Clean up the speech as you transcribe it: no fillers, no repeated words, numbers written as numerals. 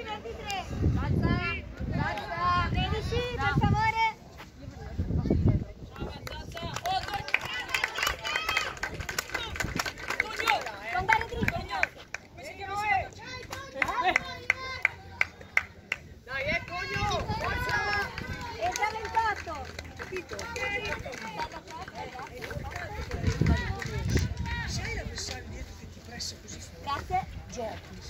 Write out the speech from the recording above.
23. Alza. 13, per favore. Andare dritto. Dai, Cogno! Forza! Entra 28. Capito? Sai l'avversario dietro che ti pressa così fuori? Grazie. Giochi.